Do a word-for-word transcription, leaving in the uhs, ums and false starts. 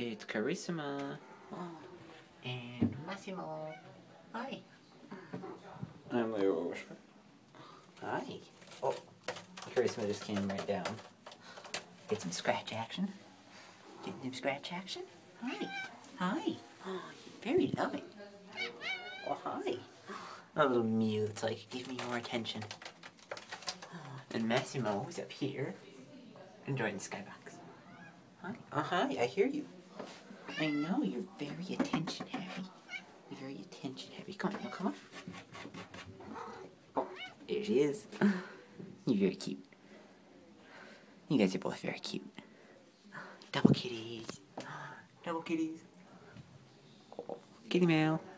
It's Carissima. Oh, and Massimo. Hi. I'm Leo Whisper. Hi. Oh, Carissima just came right down. Get some scratch action. Get some scratch action. Hi. Hi. Oh, very loving. Oh, hi. A little mew that's like, give me more attention. And Massimo is up here, enjoying the skybox. Hi. Oh, hi. I hear you. I know, you're very attention heavy. You're very attention heavy. Come on, now, come on. Oh, there she is. You're very cute. You guys are both very cute. Double kitties. Double kitties. Oh, kitty mail.